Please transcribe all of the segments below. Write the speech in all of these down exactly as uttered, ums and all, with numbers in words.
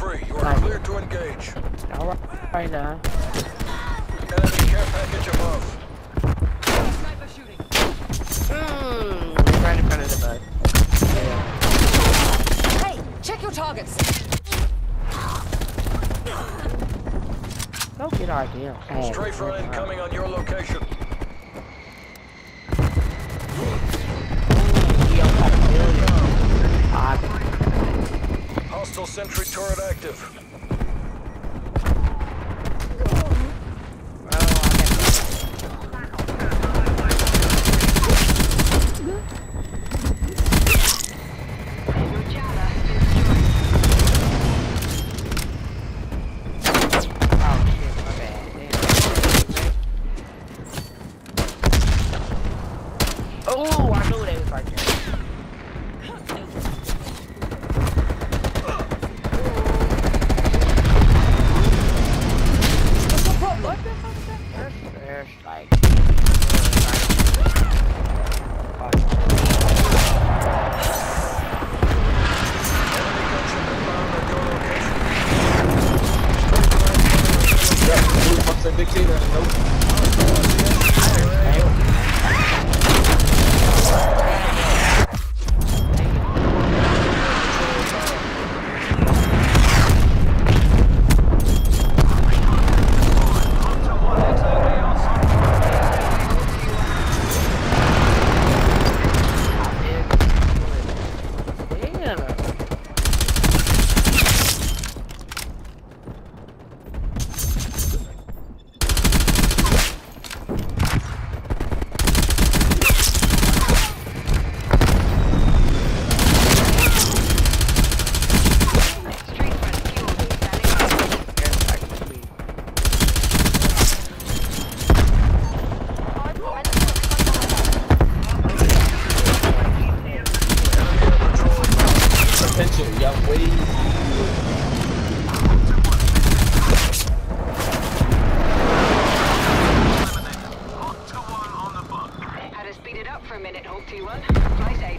free. You are clear to engage. Alright, right now. Enemy care package above. Sniper shooting. Hmm, right in front of the bus. Yeah. Hey, check your targets. Go get our damn flag. Strafe run incoming on your location. Hostile sentry turret active. Oh, I knew they was right there. What the fuck is that? There's, there's like... For a minute, hold T one. Fly safe.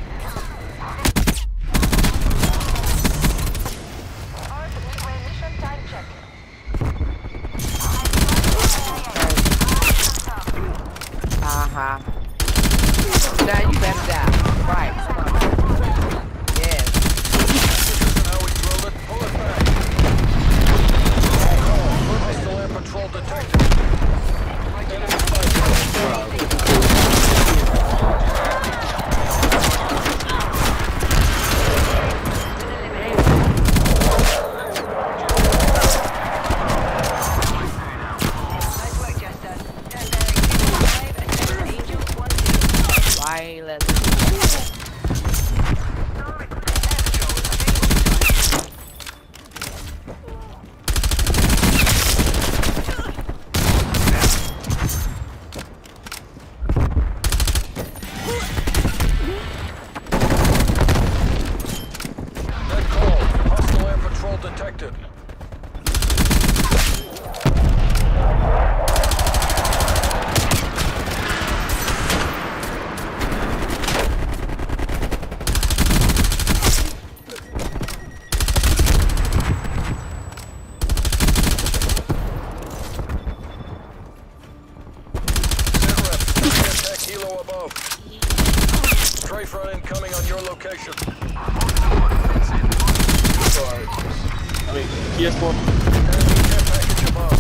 Mission time check. Uh-huh. Now you better die. Right. Yes. Now we drill it. Pull it back. Hostile air patrol detected. Enemy Why ain't let Dead call. Hostile air patrol detected. Kilo above. Strafe run incoming on your location. Sorry. Wait, P S four. Enemy care package above.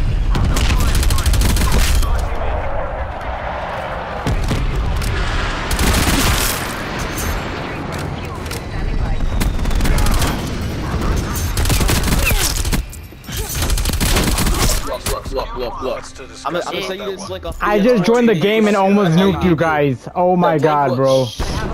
Look, look, look. I'm gonna say you this like a. I just joined the game and almost nuked you guys. Oh my god, bro.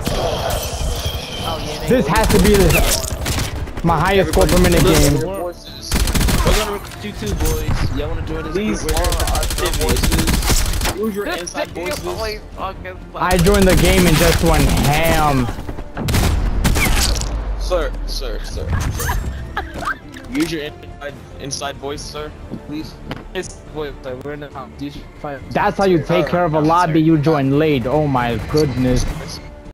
This has to be the, my highest score per minute game. We're gonna recruit you too, boys. Y'all wanna join this These group? Our voices. Use your inside voices. I joined the game and just went ham. Sir, sir, sir. Use your inside, inside voice, sir, please. It's voice, sir. We're in the house. You should find. That's how you take care of a lobby you join late. Oh my goodness.